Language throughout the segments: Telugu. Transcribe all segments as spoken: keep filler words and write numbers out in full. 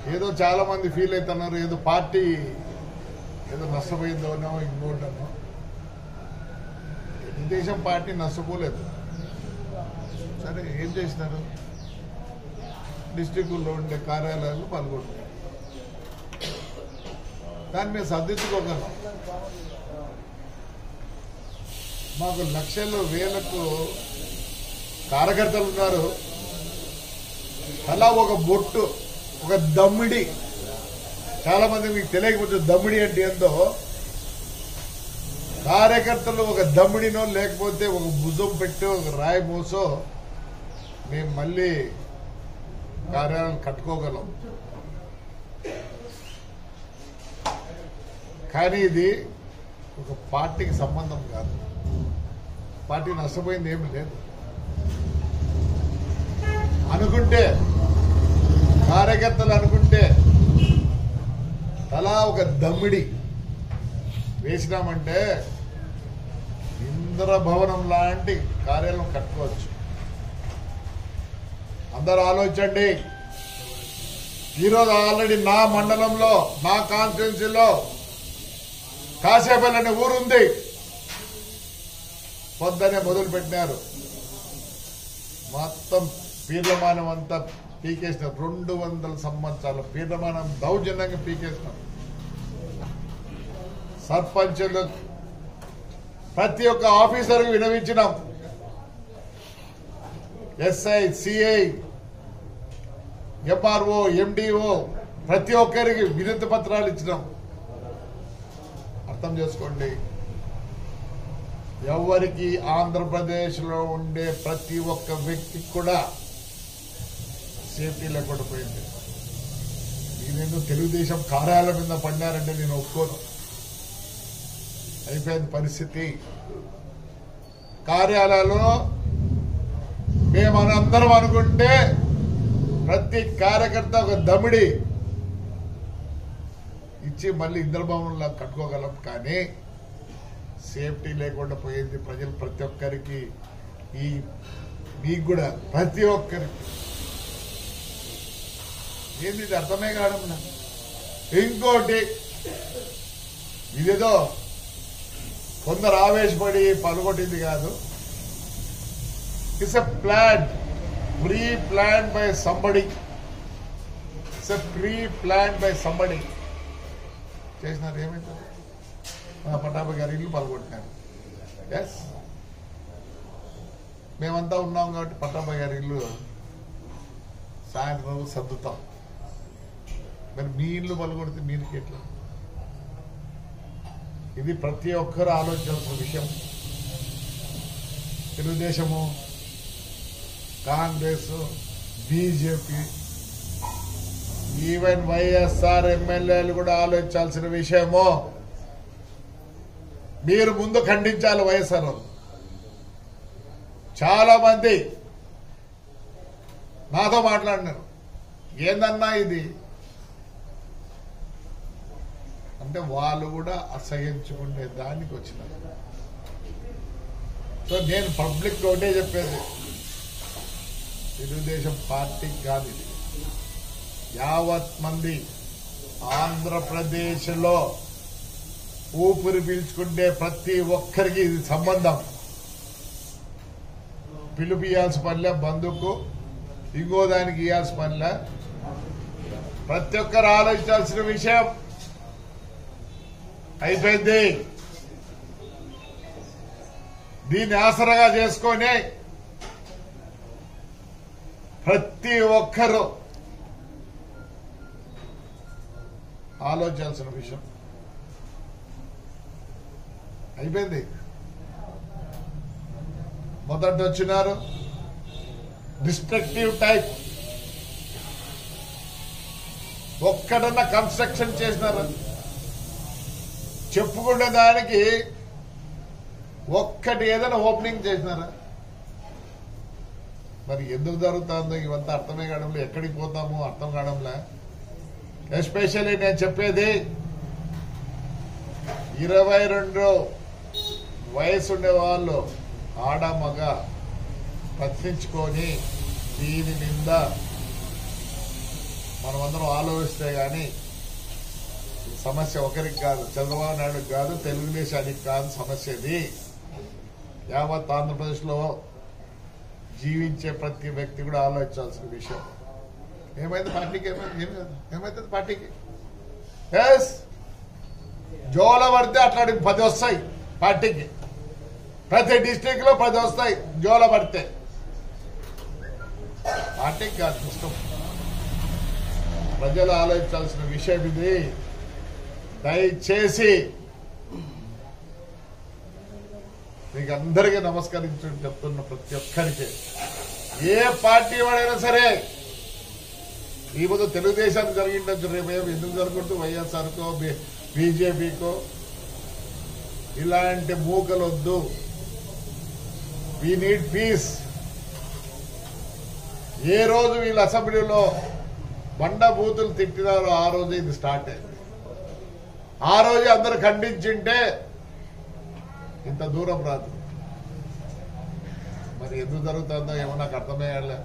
ఏదో చాలా మంది ఫీల్ అవుతున్నారు, ఏదో పార్టీ ఏదో నష్టపోయిందోనో ఇంకోటనో. తెలుగుదేశం పార్టీ నష్టపోలేదు. సరే ఏం చేసినారు? డిస్టిక్లో ఉండే కార్యాలయాలు పాల్గొంటారు. దాన్ని మేము సర్దించుకోగలం. మాకు లక్షలు వేలకు కార్యకర్తలు ఉన్నారు. అలా ఒక బొట్టు, ఒక దమ్మిడి, చాలా మంది మీకు తెలియకపోతే దమ్మిడి అంటే ఏందో. కార్యకర్తలు ఒక దమ్మిడినో లేకపోతే ఒక భుజం పెట్టి ఒక రాయి మోసో మేము మళ్ళీ కార్యాలయం కట్టుకోగలం. కానీ ఇది ఒక పార్టీకి సంబంధం కాదు. పార్టీ నష్టపోయింది ఏమి లేదు. అనుకుంటే కార్యకర్తలు అనుకుంటే తలా ఒక దమ్మిడి వేసినామంటే ఇంద్రభవనం లాంటి కార్యాలయం కట్టుకోవచ్చు. అందరూ ఆలోచించండి. ఈరోజు ఆల్రెడీ నా మండలంలో, నా కాన్స్టిట్యున్సీలో కాసేపల్లి అనే ఊరుంది. పొద్దునే మొదలు పెట్టినారు. మొత్తం పీర్లమానం అంతా పీకేసినారు. రెండు వందల సంవత్సరాల పీర్లమానం దౌర్జన్యంగా పీకేసినారు. సర్పంచులు ప్రతి ఒక్క ఆఫీసర్కి వినవించినాం. ఎస్ఐ, సిఐ, ఎంఆర్ఓ, ఎండిఓ ప్రతి ఒక్కరికి వినతి పత్రాలు ఇచ్చినాం. అర్థం చేసుకోండి. ఎవరికి ఆంధ్రప్రదేశ్లో ఉండే ప్రతి ఒక్క వ్యక్తికి కూడా సేఫ్టీ లేకుండా పోయింది. నేనేందుకు తెలుగుదేశం కార్యాలయం మీద పడినారంటే నేను ఒప్పుకోను. అయిపోయింది పరిస్థితి. కార్యాలయంలో మేము అందరం అనుకుంటే ప్రతి కార్యకర్త ఒక దమిడి ఇచ్చి మళ్ళీ ఇంద్రభవనంలో కట్టుకోగలం. కానీ సేఫ్టీ లేకుండా పోయింది. ప్రజలు ప్రతి ఒక్కరికి, ఈ మీకు కూడా ప్రతి ఒక్కరికి ఏంది ఇది అర్థమే కావడం. ఇంకోటి, ఇదేదో కొందరు ఆవేశపడి పలుకొట్టింది కాదు. It's a plan, pre plan by somebody. It's a pre plan by somebody. చేసినారు. ఏమైంది? పటాభి గారి ఇల్లు పాల్గొంటున్నారు. ఎస్, మేమంతా ఉన్నాం కాబట్టి పటాభి గారి ఇల్లు సాయంత్రం సర్దుతాం. మరి మీ ఇల్లు పాల్గొడితే మీరుకి ఎట్లా? ఇది ప్రతి ఒక్కరు ఆలోచించాల్సిన విషయం. Telugu Desam, Congress, BJP, even YSR ఎమ్మెల్యేలు కూడా ఆలోచించాల్సిన విషయము. మీరు ముందు ఖండించాలి. వైఎస్ఆర్ చాలా మంది నాతో మాట్లాడినారు. ఏందన్నా ఇది అంటే వాళ్ళు కూడా అసహించుకునే దానికి వచ్చినారు. సో నేను పబ్లిక్ ఒకటే చెప్పేది, తెలుగుదేశం పార్టీకి కాదు ఇది. యావత్ మంది ఆంధ్రప్రదేశ్లో ఊపిరి పీల్చుకుంటే ప్రతి ఒక్కరికి ఇది సంబంధం. పిలుపు ఇవ్వాల్సిన పనిలే, బంధుకు ఇంకో దానికి ఇవ్వాల్సిన పనిలే. ప్రతి ఒక్కరు ఆలోచించాల్సిన విషయం. అయిపోయింది. దీన్ని ఆసరాగా చేసుకొని ప్రతి ఒక్కరూ ఆలోచించాల్సిన విషయం. అయిపోయింది. మొదట వచ్చినారు డిస్ట్రక్టివ్ టైప్. ఒక్కడన్నా కన్స్ట్రక్షన్ చేసినారు చెప్పుకునే దానికి ఒక్కటి ఏదైనా ఓపెనింగ్ చేసినారా? మరి ఎందుకు జరుగుతుందో ఇవంతా అర్థమే కావడంలో, ఎక్కడికి పోతామో అర్థం కావడంలే. ఎస్పెషల్లీ నేను చెప్పేది, ఇరవై రెండు వయసు ఉండే వాళ్ళు ఆడ మగ ప్రశ్నించుకొని దీని మీద మనమందరం ఆలోచిస్తే కానీ సమస్య ఒకరికి కాదు, చంద్రబాబు నాయుడుకి కాదు, తెలుగుదేశానికి కాదు సమస్య ఇది. యావత్ ఆంధ్రప్రదేశ్లో జీవించే ప్రతి వ్యక్తి కూడా ఆలోచించాల్సిన విషయం. ఏమైంది పార్టీకి? ఏమైంది ఏమైతుంది పార్టీకి? ఎస్, జోల పడితే అట్లాంటి పది వస్తాయి పార్టీకి. ప్రతి డిస్టిక్ లో పది వస్తాయి జోల పడితే. పార్టీకి కాదు ఇష్టం. ప్రజలు ఆలోచించాల్సిన విషయం ఇది. దయచేసి మీకు అందరికీ నమస్కరించు చెప్తున్న ప్రతి ఒక్కరికి, ఏ పార్టీ వాడైనా సరే, ఈ ముందు తెలుగుదేశానికి జరిగిండొచ్చు, రేపు ఎందుకు జరుగుతూ వైఎస్ఆర్కో బీజేపీకో ఇలాంటి మూకలు వద్దు. We need piece. ఏ రోజు వీళ్ళ అసెంబ్లీలో బండ బూతులు తిట్టినారో ఆ రోజు ఇది స్టార్ట్ అయింది. ఆ రోజు అందరు ఖండించింటే ఇంత దూరం రాదు. మరి ఎందుకు జరుగుతుందో ఏమో నాకు అర్థమయ్యాలే.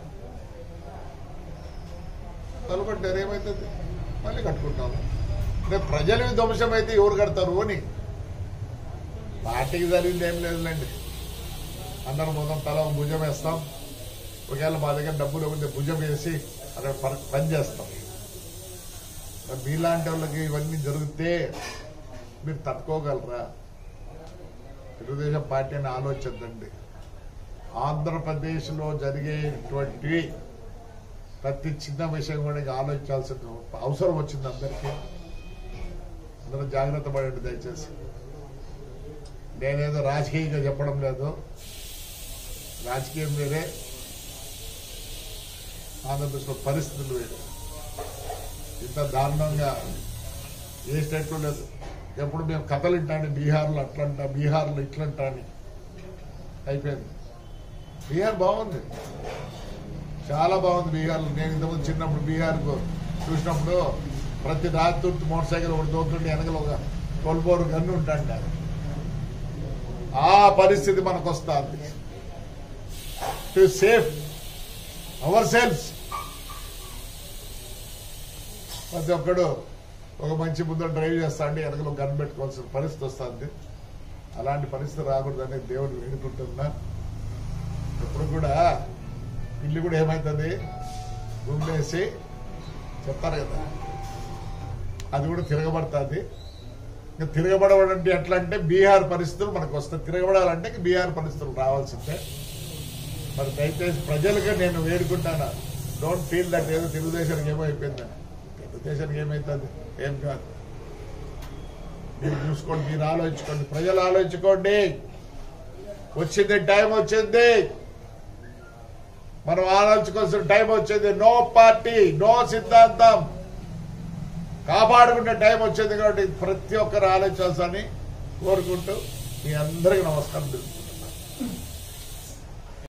తలుపట్టారు, ఏమవుతుంది? మళ్ళీ కట్టుకుంటాము. రేపు ప్రజల ధ్వంసం అయితే ఎవరు కడతారు అని. పార్టీకి జరిగింది ఏం లేదులేండి. అందరం మొత్తం తల భుజం వేస్తాం. ఒకవేళ మా దగ్గర డబ్బులు ఉంటే భుజం వేసి అక్కడ పని చేస్తాం. మరి మీలాంటి వాళ్ళకి ఇవన్నీ జరిగితే మీరు తట్టుకోగలరా? తెలుగుదేశం పార్టీని ఆలోచించండి. ఆంధ్రప్రదేశ్లో జరిగేటువంటి ప్రతి చిన్న విషయం కూడా ఆలోచించాల్సిన అవసరం వచ్చింది అందరికీ. అందరూ జాగ్రత్త పడండి దయచేసి. నేనేదో రాజకీయంగా చెప్పడం లేదు. రాజకీయం వేరే, ఆంధ్రప్రదేశ్లో పరిస్థితులు వేరే. ఇంత దారుణంగా ఏ స్టేట్లో లేదు. ఎప్పుడు మేము కథలు వింటాను, బీహార్లో అట్లంటా, బీహార్లో ఇట్లంటా అని. అయిపోయింది. బీహార్ బాగుంది, చాలా బాగుంది బీహార్లో. నేను ఇంతకుముందు చిన్నప్పుడు బీహార్కు చూసినప్పుడు ప్రతి రాత్రి మోటార్ సైకిల్ ఒకటి దోతుంటే వెనకల ఒక కొల్బోరు గన్ను ఉంటాండి. ఆ పరిస్థితి మనకు వస్తుంది. To safe our selfs. ప్రతి ఒక్కడు ఒక మంచి ముందర డ్రైవ్ చేస్తా అంటే వెనకలో గన్ పెట్టుకోవాల్సిన పరిస్థితి వస్తుంది. అలాంటి పరిస్థితి రాకూడదని దేవుడు వేడుకుంటున్నా. ఎప్పుడు కూడా ఇల్లు కూడా ఏమవుతుంది, గుండేసి చెప్తారు కదా, అది కూడా తిరగబడుతుంది. ఇంకా తిరగబడవడంటే ఎట్లా అంటే బీహార్ పరిస్థితులు మనకు వస్తాయి. తిరగబడాలంటే బీహార్ పరిస్థితులు రావాల్సిందే. మరి దయచేసి ప్రజలుగా నేను వేడుకుంటాను, డోంట్ ఫీల్ దట్ ఏదో తెలుగుదేశానికి ఏమో అయిపోయిందని. తెలుగుదేశానికి ఏమవుతుంది? ఏం కాదు. మీరు చూసుకోండి, మీరు ఆలోచించుకోండి, ప్రజలు ఆలోచించుకోండి. వచ్చింది టైం వచ్చింది, మనం ఆలోచించుకోవాల్సిన టైం వచ్చింది. నో పార్టీ, నో సిద్ధాంతం, కాపాడుకునే టైం వచ్చింది. కాబట్టి ప్రతి ఒక్కరు ఆలోచించాల్సని కోరుకుంటూ మీ అందరికీ నమస్కారం తెలుపుకుంటున్నాను.